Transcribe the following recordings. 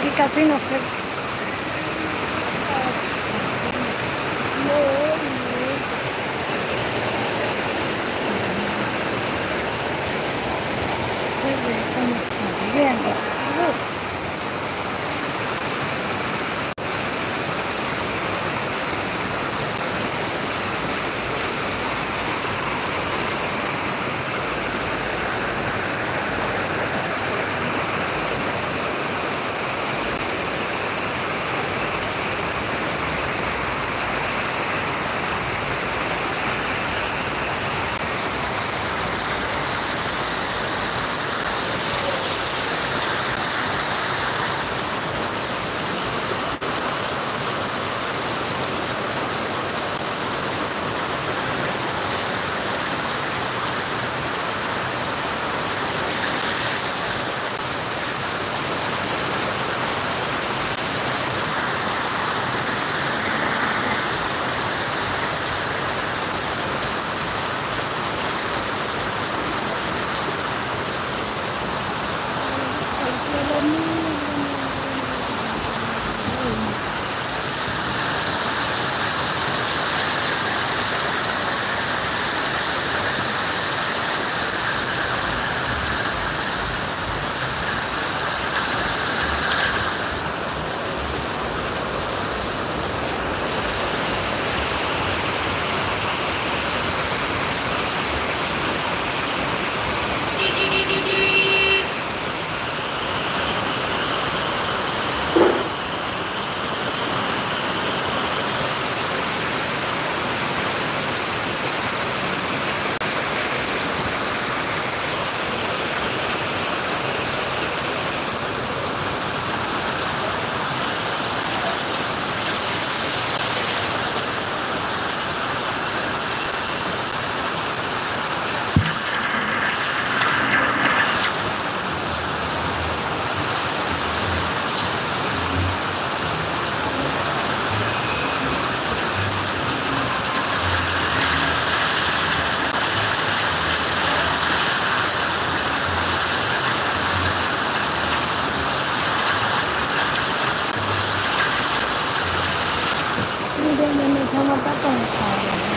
aquí casi no sé. ¿Cómo está viviendo? Miren, me echamos para contar.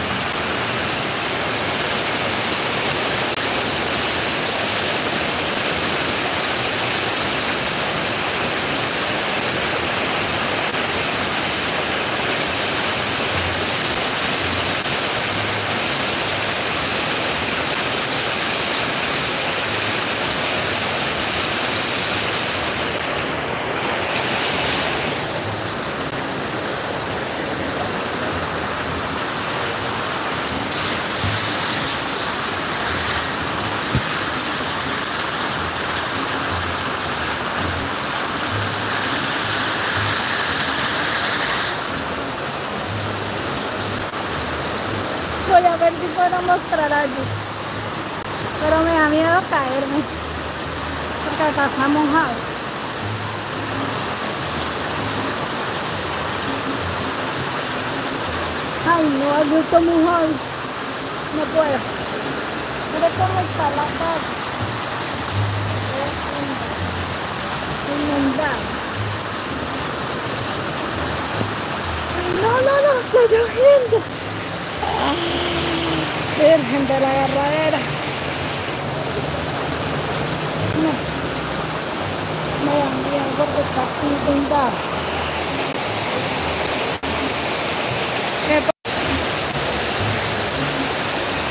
Voy a ver si puedo mostrar allí, pero me da miedo caerme porque acá está mojado. Ay, no, allí está mojado, no puedo. Mire cómo está la casa, inundada. No, está lloviendo. Virgen de la Agarradera. No, me da miedo porque está inundada.